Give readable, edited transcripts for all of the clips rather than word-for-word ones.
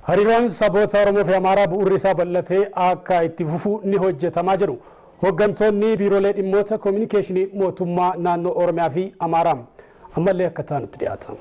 hariiroon saboota Oromoo fi Amaaraa bu'uurri isaa bal'atee akka itti fufu ni hojjetamaa jiru. Hooggantoonni biiroolee dhimmoota kominikeeshinii mootummaa naannoo Oromiyaa fi Amaaraa ammallee akka ta'anitti dhiyaatan.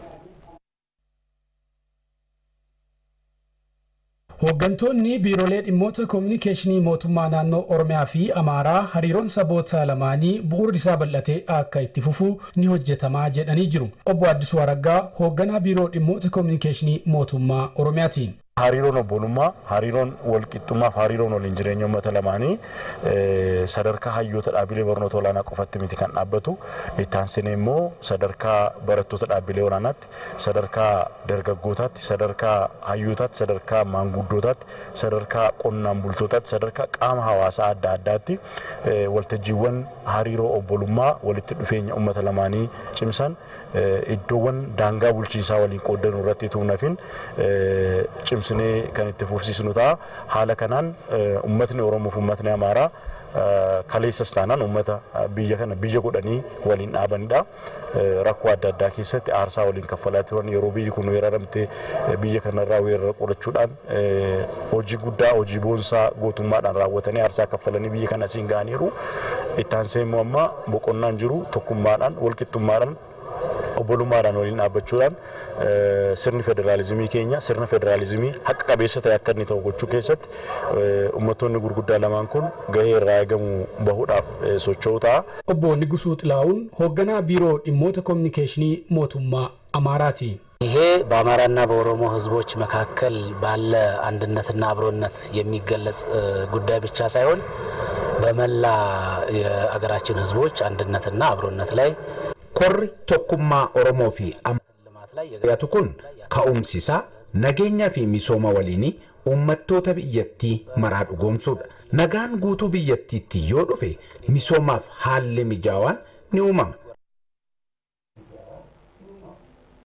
Hooggantoonni biiroolee dhimmoota kominikeeshinii mootummaa naannoo Oromiyaa fi Amaaraa hariiroon saboota lamaanii bu'uurri isaa bal'atee akka itti fufu ni hojjetamaa jedhanii jiru. Obbo Addisuu Araggaa hoogganaa biiroo dhimmoota kominikeeshinii mootummaa Oromiyaati. Hariiroon obbolummaa, hariiroon walqixxummaa fi hariiroon waliin jireenya uummata lamaanii sadarkaa hayyoota dhaabbilee barnoota olaanaa qofatti miti kan dhaabbatu. Itti aansinee immoo sadarkaa barattoota dhaabbilee olaanaatti, sadarkaa dargaggootaatti, sadarkaa hayyootaatti, sadarkaa maanguddootaatti, sadarkaa qonnaan bultootaatti, sadarkaa qaama hawaasaa adda addaatti waltajjiiwwan hariiroo obbolummaa walitti dhufeenya uummata lamaanii cimsan iddoowwan daangaa bulchiinsaa waliin qooddanuu irratti tuunafin cimsinee kan itti fufsiisnu ta'a. Haala kanaan uummatni Oromoo fi uummatni Amaaraa kaleessas taanaan uummata biyya kana biyya godhanii waliin dhaabanidha. Rakkoo adda addaa keessatti aarsaa waliin kaffalaa turan yeroo biyyi kun weeraramte biyya kanarraa weerara qorachuudhaan hojii guddaa hojii boonsaa gootummaadhaan raawwatanii aarsaa kaffalanii biyya kana siin ga'aniiru. Itti aansee immoo amma boqonnaan jiru tokkummaadhaan walqixxummaadhaan obbolummaadhaan waliin dhaabbachuudhaan sirni federaalizimii keenya sirna federaalizimii haqa qabeessa ta'e akka inni ta'u gochuu keessatti uummattoonni gurguddaa lamaan kun gahee irraa eegamu bahuudhaaf socho'u ta'a. Obbo Nigusuu Xilaa'uun hoogganaa ቢሮ dhimmoota ኮሚኒኬሽኒ mootummaa አማራቲ ይሄ በአማራና በኦሮሞ ህዝቦች መካከል ባለ አንድነትና አብሮነት የሚገለጽ ጉዳይ ብቻ ሳይሆን በመላ የአገራችን ህዝቦች አንድነትና አብሮነት ላይ korri tokkummaa Oromoo fi Amaaraa kun ka'umsisaa nageenya fi misooma waliinii uummattoota biyyattii maraa dhugoomsuudha. Nagaan guutuu biyyattiitti yoo dhufe misoomaaf haalli mijaawaan ni uumama.